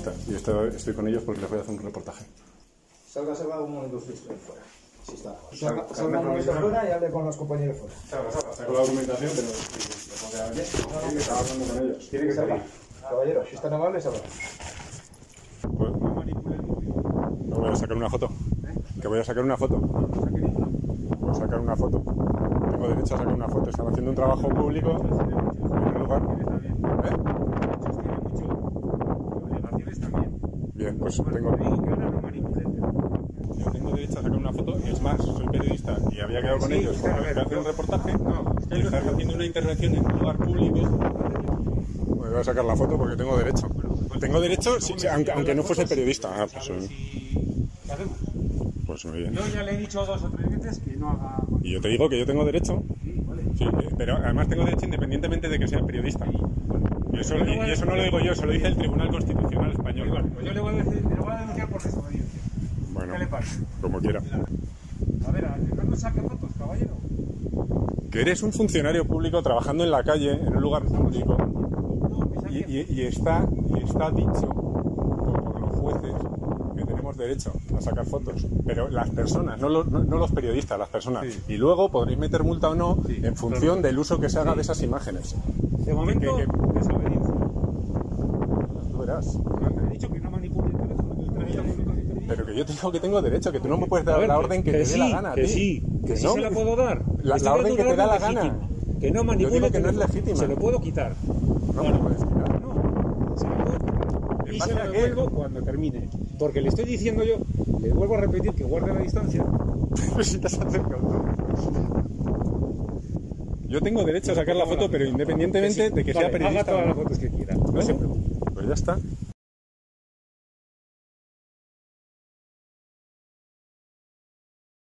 periodistas y estoy con ellos porque les voy a hacer un reportaje. Salga un momento usted fuera. Sí, está. Salga un momento fuera y hable con los compañeros fuera. Saco la documentación, pero tiene que estar hablando con ellos. Tiene que salir. Caballero, si es tan amable, salga. Pues, no voy a sacar una foto. Que voy a sacar una foto. Voy a sacar una foto. Tengo derecho a sacar una foto. Están haciendo un trabajo público en un lugar. Bien, pues tengo. Yo tengo derecho a sacar una foto, y es más, soy periodista y había quedado con ellos para hacer un reportaje. Y estás haciendo una intervención en un lugar público. Me voy a sacar la foto porque tengo derecho. Tengo derecho, aunque no fuese periodista. Pues muy bien. Yo ya le he dicho 2 o 3 veces que no haga... Y yo te digo que yo tengo derecho. Sí, pero además tengo derecho independientemente de que sea periodista. Y eso no lo digo yo, eso lo dice el Tribunal Constitucional Español. Pues yo le voy a denunciar por desobediencia. Bueno, ¿Qué le pasa? como quiera. A ver, no nos saque fotos, caballero. Que eres un funcionario público trabajando en la calle, en un lugar público, y está dicho por los jueces que tenemos derecho a sacar fotos, pero las personas, no los periodistas, las personas. Sí. Y luego podréis meter multa o no en función del uso que se haga de esas imágenes. De momento, desobediencia. Tú verás. He dicho que no manipule el teléfono. Pero que yo te digo que tengo derecho, que tú no me puedes dar la orden que te dé la gana. Que sí no se la puedo dar. La orden que te da la gana. Que no manipule. Yo digo que no es legítima. Se lo puedo quitar. No me lo puedes quitar. No, se lo puedo quitar. Y se lo devuelvo cuando termine. Porque le estoy diciendo yo, le vuelvo a repetir que guarde la distancia. Pero si te has acercado tú. Yo tengo derecho a sacar la foto, pero independientemente de que sea periodista. Haga todas las fotos que quiera. No se preocupe. Pues ya está.